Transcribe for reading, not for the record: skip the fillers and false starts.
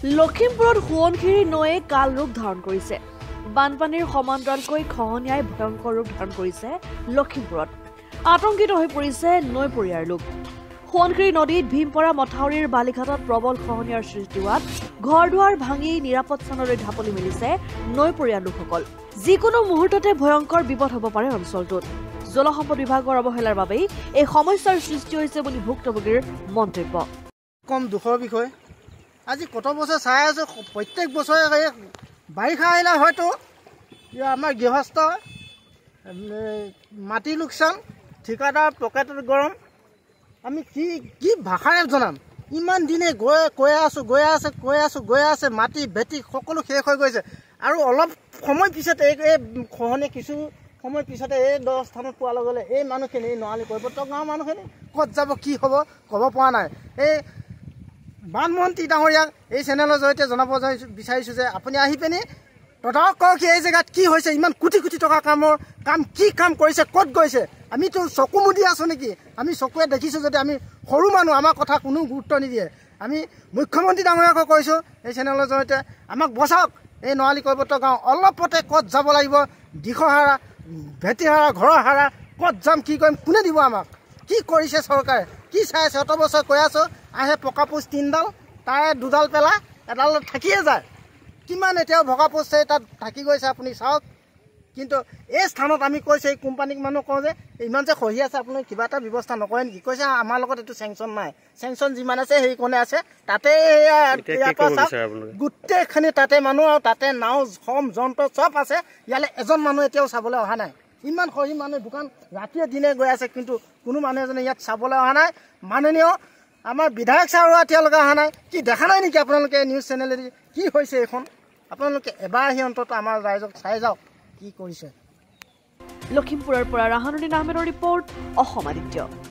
লখিমপুৰত সোৱণশিৰি নৈয়ে কাল ৰূপ ধাৰণ কৰিছে। বানপানীৰ সমান্তৰালকৈ খহনীয়াই ভয়ংকৰ ৰূপ ধাৰণ কৰিছে লখিমপুৰত। আতংকিত হৈ পৰিছে নৈপৰীয়াৰ লোক। সোৱণশিৰি নদীত ভীমপৰা মথাউৰিৰ বালিঘাটত প্ৰবল খহনীয়াৰ সৃষ্টি হোৱাত ঘৰ দুৱাৰ ভাঙি নিৰাপদ স্থানলৈ ঢাপলি মেলিছে নৈপৰীয়া লোকসকল। যিকোনো মুহূৰ্ততে ভয়ংকৰ বিপদ হ'ব পাৰে অঞ্চলটোত। জলসম্পদ বিভাগৰ অৱহেলাৰ বাবেই এই সমস্যাৰ সৃষ্টি হৈছে বুলি ভুক্তভোগীৰ মন্তব্য। কম দুখৰ বিষয়। আজি কত বছৰ চাই আছো, প্ৰত্যেক বছৰে বাৰিষা আহিলে হয়তো আমাৰ গৃহস্থ মাটি লোকচান, ঠিকাদাৰ পকেটত গৰম। আমি কি ভাষাৰে জনাম? ইমান দিনে গৈ আছে, মাটি ভেটি সকলো শেষ হৈ গৈছে। আৰু অলপ সময় পিছত এই খহনীয়া কিছু সময় পিছতে এই 10 স্থানত পোৱাৰ লগে লগে এই মানুহখিনি নৱালী কৈবৰ্ত গাঁৱৰ মানুহখিনি ক'ত যাব, কি হ'ব ক'ব পৰা নাই। এই বানমন্ত্ৰী ডাঙৰীয়াক এই চেনেলৰ জৰিয়তে জনাব বিচাৰিছোঁ যে আপুনি আহি পিনি তদাৰক কৰক, এই জেগাত কি হৈছে, ইমান কোটি কোটি টকা কি কাম কৰিছে, ক'ত গৈছে। আমিতো চকু মুদি আছোঁ নেকি? আমি চকুৱে দেখিছোঁ যদি আমি সৰু মানুহ, আমাৰ কথা কোনো গুৰুত্ব নিদিয়ে। আমি মুখ্যমন্ত্ৰী ডাঙৰীয়াকো কৈছোঁ এই চেনেলৰ জৰিয়তে আমাক বচাওক। এই নৱালী কৈবৰ্ত গাঁও অলপতে ক'ত যাব লাগিব, দিশহাৰা, ভেটিহাৰা, ঘৰৰ হাৰা, ক'ত যাম, কি কৰিম, কোনে দিব আমাক? কি কৰিছে চৰকাৰে? কি চাই আছে? অত বছৰ কৈ আছোঁ, আহে পকা পোষ্ট 3ডাল, তাৰে 2ডাল পেলাই এডালত থাকিয়ে যায়। কিমান এতিয়াও ভগা পোষ্ট তাত থাকি গৈছে আপুনি চাওক। কিন্তু এই স্থানত আমি কৈছোঁ, এই কোম্পানীক মানুহ কওঁ যে ইমান যে খহি আছে, আপোনালোকে কিবা এটা ব্যৱস্থা নকৰে নেকি? কৈছে আমাৰ লগত এইটো চেংচন নাই, চেংচন যিমান আছে সেইকণে আছে, তাতে গোটেইখিনি তাতে মানুহ আৰু তাতে নাও সম যন্ত্ৰ চব আছে। ইয়ালৈ এজন মানুহ এতিয়াও চাবলৈ অহা নাই। ইমান খহি মানুহ দোকান ৰাতিয়ে দিনে গৈ আছে, কিন্তু কোনো মানুহ এজনে ইয়াত চাবলৈ অহা নাই। মাননীয় আমাৰ বিধায়ক ছাৰো এতিয়ালৈকে অহা নাই। কি দেখা নাই নেকি আপোনালোকে নিউজ চেনেলেদি কি হৈছে এইখন? আপোনালোকে এবাৰ আহি অন্তত আমাৰ ৰাইজক চাই যাওক কি কৰিছে। লখিমপুৰৰ পৰা ৰাহানুদ্দিন আহমেদৰ ৰিপৰ্ট, অসম আদিত্য।